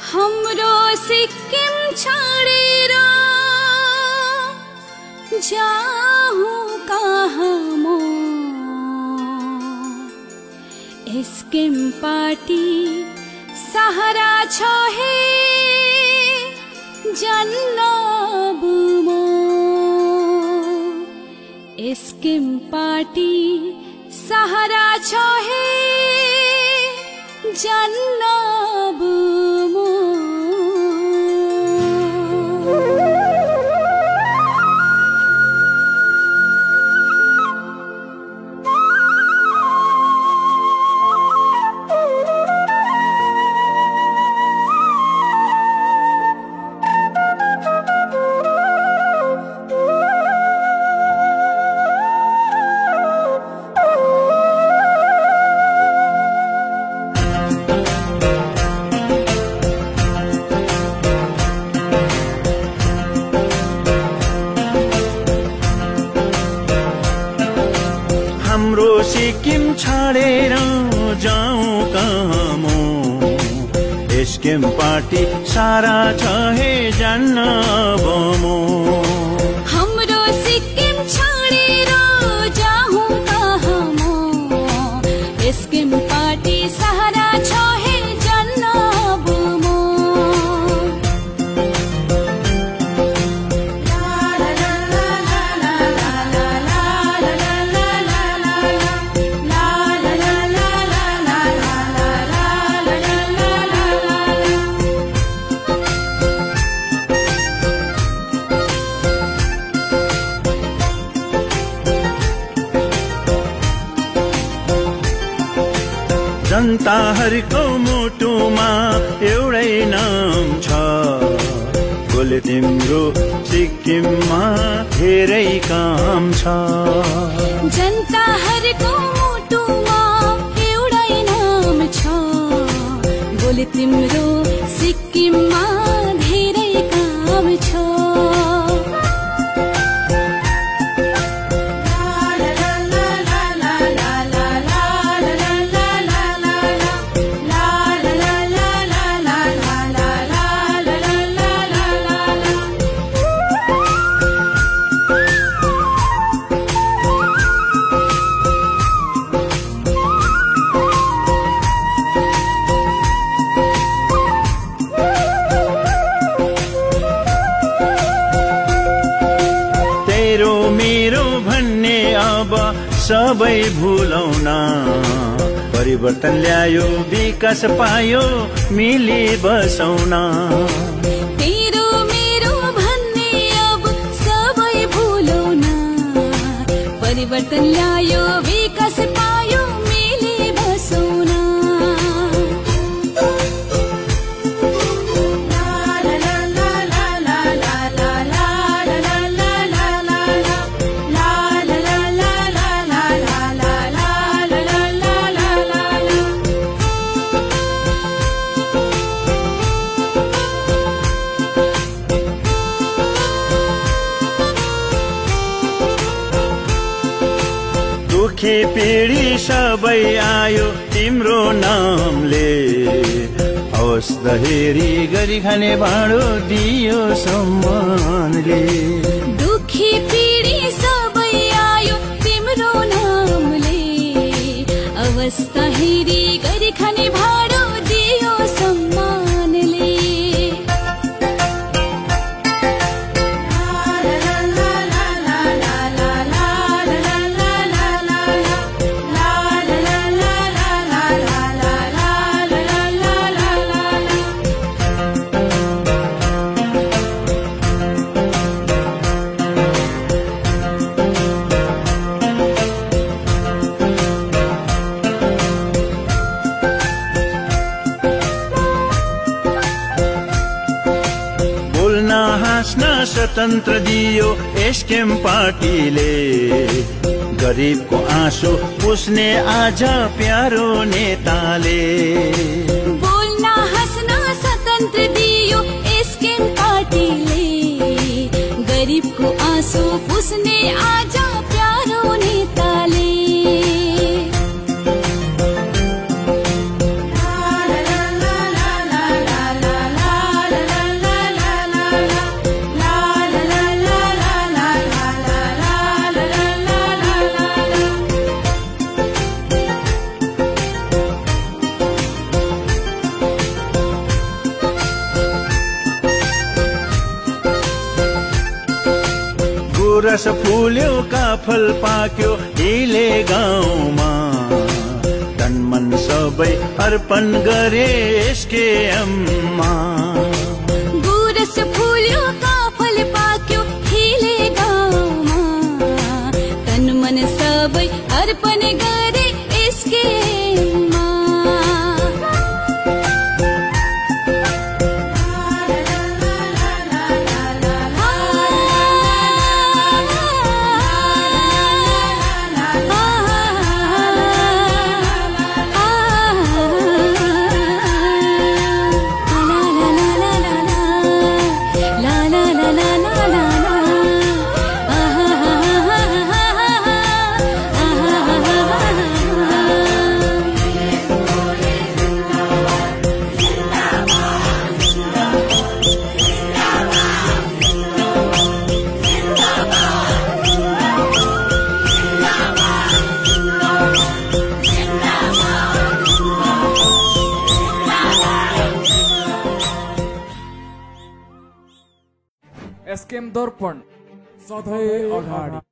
हाम्रो सिक्किम छोडेर जाऊँ कहाँ म एसकेएम पार्टी सहारा छ हे जन्नब म एसकेएम पार्टी सहारा छ हे जन्नब म सिक्किम छाडेर जाऊँ कहाँ म एसकेएम पार्टी सारा छ हे जन्नब म हाम्रो सिक्किम छोडेर जाऊँ कहाँ म एसकेएम पार्टी सहारा छ हे जन्नब म जनताहरूको मुटुमा एउटै नाम छ बोले तिम्रो सिक्किममा धेरै काम छ जनताहरूको मुटुमा एउटै नाम छ बोले तिम्रो सिक्किममा धेरै काम छ सबै भुलौना परिवर्तन ल्यायो विकास पायो मिली बसौना तेरो मेरो भन्ने अब सबै भुलौना परिवर्तन ल्यायो विकास पायो मिली बसौना दुखी पीडी सबै आयो तिम्रो नामले अवस्था हेरी गरी खाने भाँडो दियो सम्मानले दुखी पीडी सबै आयो तिम्रो नामले अवस्था हेरी गरी खाने भाँडो दियो सम्मानले स्वतन्त्र दियो एसकेएम पार्टीले गरिबको आँसु पुस्ने आज प्यारो नेताले बोल्न हाँस्न स्वतन्त्र दियो एसकेएम पार्टीले गरिबको आँसु पुस्ने आज प्यारो नेताले गुरस फुल्यो काफल पाक्यो हिले गाउँमा तन मन सबै अर्पण गरे एसकेएममा गुरस फुल्यो काफल पाक्यो हिले गाउँमा तन मन सबै अर्पण गरे एसकेएममा एसकेएम दर्पण सधैँ अगाडि।